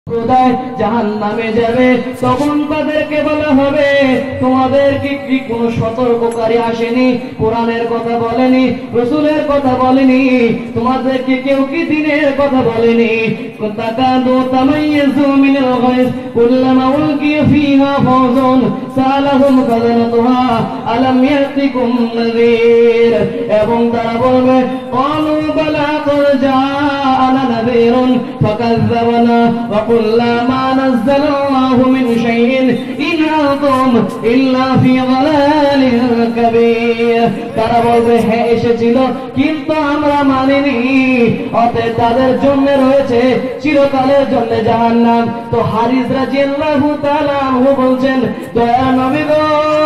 জাহান্নামে যাবে, তখন তাদেরকে বলা হবে তোমাদেরকে কি কোনো সতর্ককারী আসেনি? কোরআনের কথা বলেনি, রাসূলের কথা বলেনি, তোমাদেরকে কেউ কি দ্বীনের কথা বলেনি? তাকাদু তামাইয়াজু মিনাল গায়জ কুল্লামা উলকিয়া ফিহা ফাওজুন সালাহুম খাযানাতুহা আলাম ইয়াতিকুম নাযীর। এবং তারা বলবে ক্বালু বালা ক্বাদ জাআনা নাযীরুন ফাকাযযাবনা ওয়া কুল্লা মা নাযালাল্লাহু মিন শাইইন ইন আনতুম ইল্লা ফি যালালিন কাবীর। তারা বলবে হ্যাঁ এসেছিল কিন্তু আমরা মানিনি, অতএব তাদের জন্য রয়েছে চিরকালের জন্য জাহান্নাম। তো হারিস রাদিয়াল্লাহু তাআলা আনহু বলছেন, দয়া নবী গো,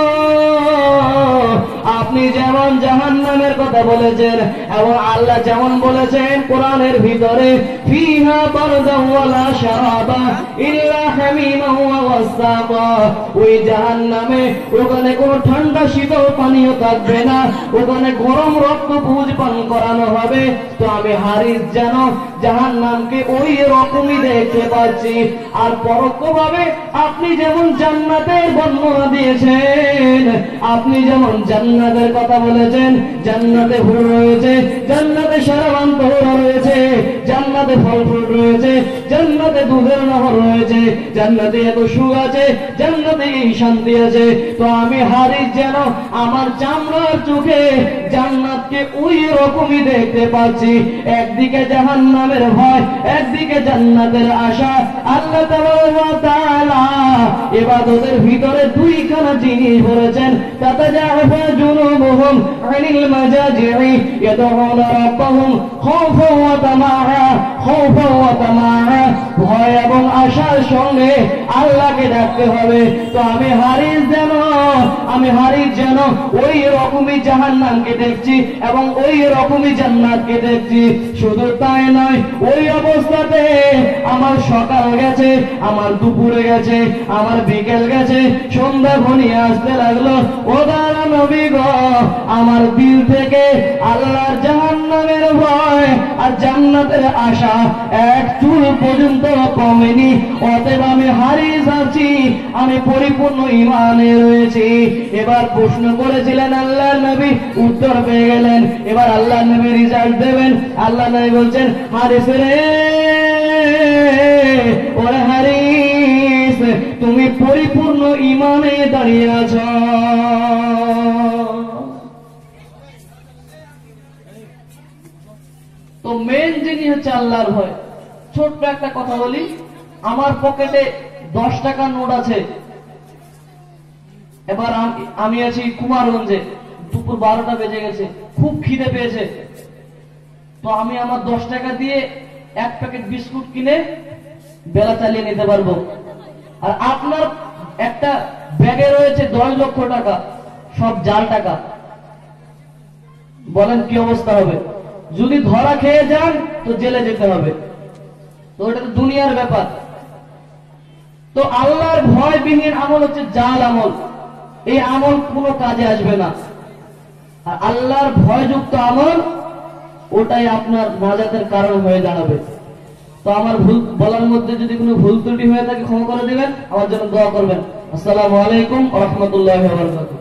আপনি যেমন জাহান্নামের কথা বলেছেন এবং আল্লাহ যেমন বলেছেন কোরআনের ভিতরে ফিহা বারদাও ওয়ালা শারাবা ইল্লা হামিমা ওয়া ওয়াসাকা, ওই জাহান্নামে ওখানে কোনো ঠান্ডা শীতল পানীয় থাকবে না, ওখানে গরম রক্ত পুজ পান করানো হবে। তো আমি হারিস যেন জাহান্নামকে ওই রকমই দেখতে পাচ্ছি। আর পরোক্ষভাবে আপনি যেমন জান্নাতের বর্ণনা দিয়েছেন, আপনি যেমন জান্নাতের কথা বলেছেন, জান্নাতে হুর রয়েছে, জান্নাতে সারাবান তহরা রয়েছে, জান্নাতে ফল ফুল রয়েছে, জান্নাতে দুধের নহর রয়েছে, জান্নাতে এত সুখ আছে, জান্নাতে এই শান্তি আছে। তো আমি হারিস যেন আমার চামড়ার চোখে জান্নাতকে ওই রকমই দেখতে পাচ্ছি। একদিকে জাহান্নামের ভয়, একদিকে জান্নাতের আশা। আল্লাহ তাআলা ইবাদতের ভিতরে দুইখানা জিনিস বলেছেন, তাতাজাফা জুনুবুহুম আনিল মাজাজি'i ইয়াদউনা রাব্বাহুম খাওফান ওয়া তামাআ, খাওফান ওয়া তামাআ, ভয় এবং আশার সঙ্গে আল্লাহকে ডাকতে হবে। তো আমি হারিস যেন ওই রকমই জাহান্নামকে দেখছি এবং ওই রকমই জান্নাতকে দেখছি। শুধু তাই নয়, ওই অবস্থাতে আমার সকাল গেছে, আমার দুপুরে গেছে, আমার বিকেল গেছে, সন্ধ্যা ঘনিয়ে আসতে লাগলো। ও দাঁড়া নবী গো, আমার দিল থেকে আল্লাহর জাহান্নামের ভয় আর জান্নাতের আশা এক চুল পর্যন্ত কমেনি। অতএব আমি হারিস আছি, আমি পরিপূর্ণ ঈমানে রয়েছি। এবার প্রশ্ন করেছিলেন আল্লাহ নবী, উত্তর পেয়ে গেলেন। এবার আল্লাহ নবী রেজাল্ট দেবেন। আল্লাহ নবী বলছেন, হারিস রে, ওরে হারিস, তুমি পরিপূর্ণ ঈমানে দাঁড়িয়ে আছো। তো মেন জিনিস হচ্ছে আল্লাহর ভয়। ছোট্ট একটা কথা বলি, আমার পকেটে 10 টাকার নোট আছে। এবার আমি আছি কুমারগঞ্জে, দুপুর 12টা বেজে গেছে, খুব খিদে পেয়েছে। তো আমি আমার 10 টাকা দিয়ে এক প্যাকেট বিস্কুট কিনে বেলা চালিয়ে নিতে পারবো। আর আপনার একটা ব্যাগে রয়েছে 10 লক্ষ টাকা, সব জাল টাকা। বলেন কি অবস্থা হবে? যদি ধরা খেয়ে যান তো জেলে যেতে হবে। তো এটা তো দুনিয়ার ব্যাপার। তো আল্লাহর ভয়বিহীন আমল হচ্ছে জাল আমল। এই আমল কোনো কাজে আসবে না। আর আল্লাহর ভয়যুক্ত আমল, ওটাই আপনার নাজাতের কারণ হয়ে দাঁড়াবে। তো আমার ভুল বলার মধ্যে যদি কোনো ভুল ত্রুটি হয়ে থাকে ক্ষমা করে দিবেন, আমার জন্য দোয়া করবেন। আসসালামু আলাইকুম ওয়া রাহমাতুল্লাহি ওয়া বারাকাতুহু।